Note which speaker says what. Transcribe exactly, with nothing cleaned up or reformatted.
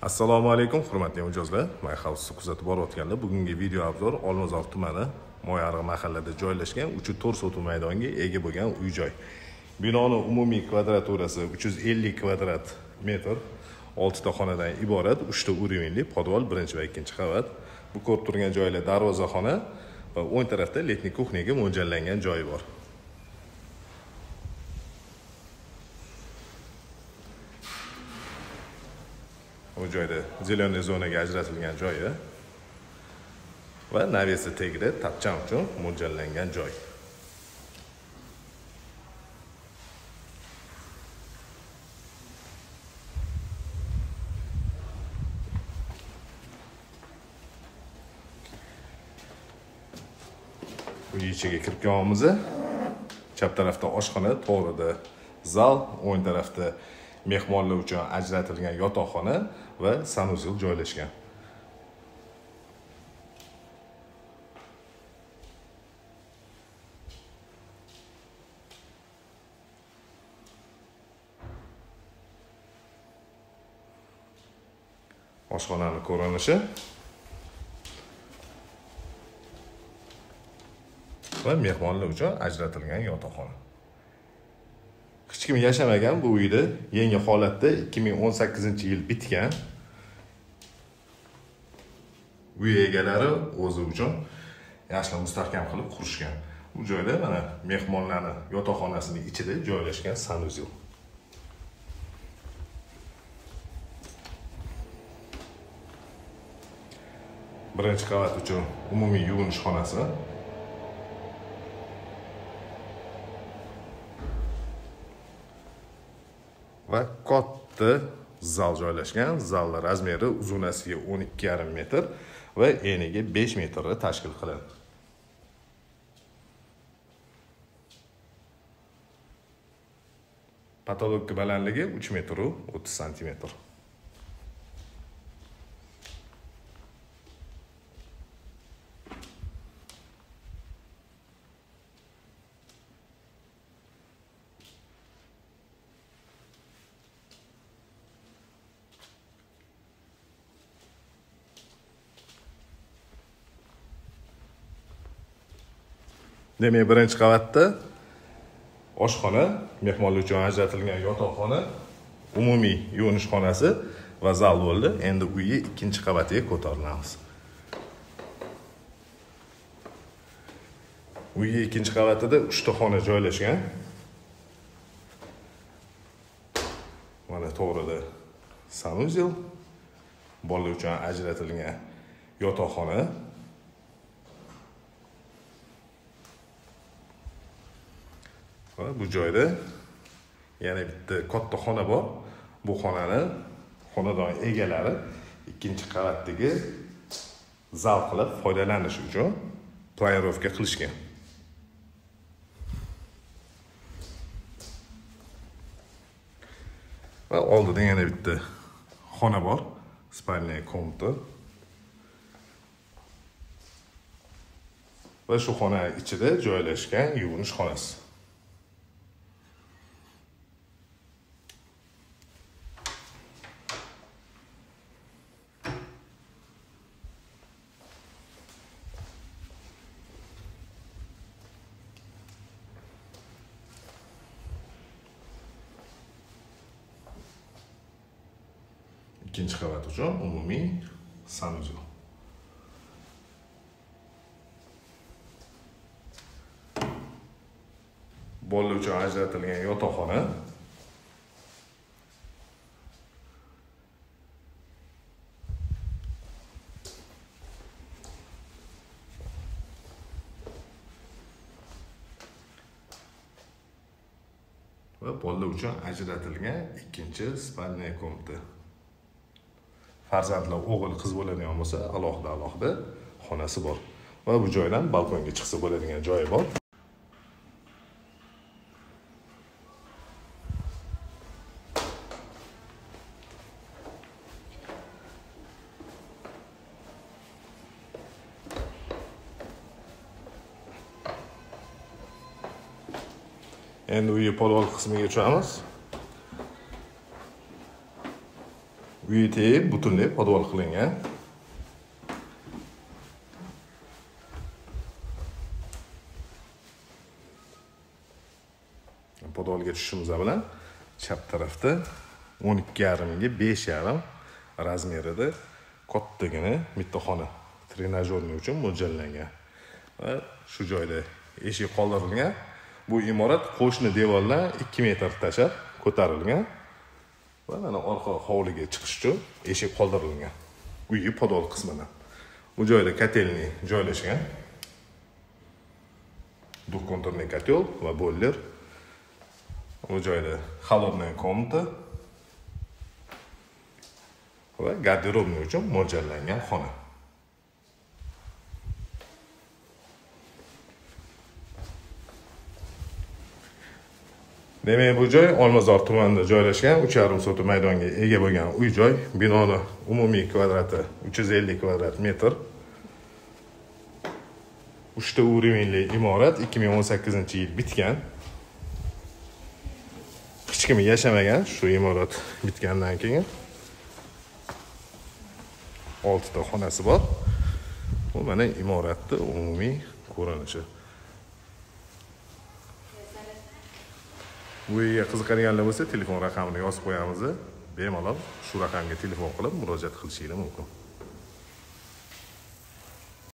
Speaker 1: Assalomu alaykum hurmatli mijozlar. My House kuzatib borayotganlar. Bugungi video obzor Olmazor tumani Moyariq mahallada joylashgan uch to'rt sotuv maydonga ega bo'lgan uy-joy. Binoning umumiy kvadraturasi uch yuz ellik kvadrat metr, olti ta xonadan iborat, uch ta urinli podval, birinchi va ikkinchi qavat. Bu ko'rib turgan joylar darvozaxona va o'ng tarafda letniy kuxnyaga mo'ljallangan joyi bor. Bu joyda zeleniy zonaga ajratilgan joyi va navesi tagida tapcham uchun mo'ljallangan joy. Uy ichiga kirib kelamiz. Chap tarafda oshxona, to'g'rida zal, o'ng tarafda mehmonlar uchun ajratilgan yotoqxona va sanuzel joylashgan. Oshxonaning ko'rinishi va mehmonlar uchun ajratilgan yotoqxona. Hech kim yashamagan bu uyda, yangi holatda ikki ming o'n sakkizinchi yil bitgan. Uy egalari o'zi uchun yaxshi mustahkam qilib qurishgan. Bu joyda mana mehmonlarning yotoqxonasining ichida joylashgan sanuzel. Birinchi qavat uchun umumiy yuvinish xonasi. Va katta zal joylashgan. Zalning razmeri uzunasiga o'n ikki yarim metr va eniga besh metrni tashkil qiladi. Patologik balandligi uch metr o'ttiz santimetr. Demak, birinchi qavatda oshxona, mehmonlar uchun ajratilgan yotoqxona, umumiy yuvinish xonasi va zal bo'ldi. Endi uyni ikkinchi qavatiga ko'tarilamiz. Uyning ikkinchi qavatida uch ta xona joylashgan. Mana to'g'rida sanuzel, bolalar uchun ajratilgan yotoqxona. Va bu joyda yana bitta katta xona bor. Bu xonani xonadon egalari ikkinchi qavatdagi zal qilib foydalanish uchun planirovka qilishgan. Va oldida yana bitta xona bor, spalniya komnata. Va shu xona ichida joylashgan yuvinish xonasi. İkinci qavat uchun umumiy sanuzel. Bolalar uchun ajratilgan yotoqxona. Va bolalar uchun ajratilgan ikkinchi spalniya komnata. Farzandlar o'g'il qiz bo'ladigan bo'lsa, alohida-alohida xonasi bor. Va bu joydan balkonga chiqsa bo'ladigan joyi bor. Endi uyi podval qismiga tushamiz. Uyi teg butunlay podval qilingan. Podvalga tushishimiz bilan chap tarafda o'n ikki yarim ga besh yarim razmerida kattagina bitta xona trenajyorning uchun mo'ljallangan. Va shu joyda eshik qoldirilgan. Bu imorat qo'shni devordan ikki metr tashab ko'tarilgan. Va mana orqa hovliga chiqish uchun eshik qoldirilgan. Uyi podval qismidan. Bu joyda kotelni joylashgan. Duxkonturniy kotel va boiler. Bu joyda холодная komnata va garderobni uchun mo'ljallangan xona. Demak, bu joy Olmazor tumanida joylashgan uch yarim sota maydonga ega bo'lgan uy-joy. Binoni umumiy kvadrati uch yuz ellik kvadrat metr. uchta уровеньli imorat ikki ming o'n sakkizinchi yil bitgan. Hech kim yashamagan shu imorat bitgandan keyin. oltita xonasi bor. Bu mana imoratning umumiy ko'rinishi. Bu yerga qiziqadiganlar bo'lsa, telefon raqamini yozib qo'yamiz. Bemalol shu raqamga telefon qilib murojaat qilishingiz mumkin.